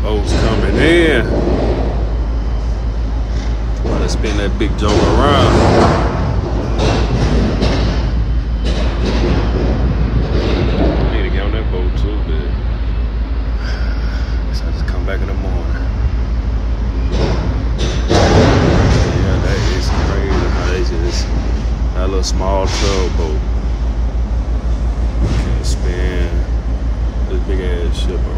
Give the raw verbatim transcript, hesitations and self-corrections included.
boats coming in. Well, let's spin that big joke around. I need to get on that boat too, but guess I'll just come back in the morning. Yeah, that is crazy how they just that little small tugboat can spin this big ass ship around.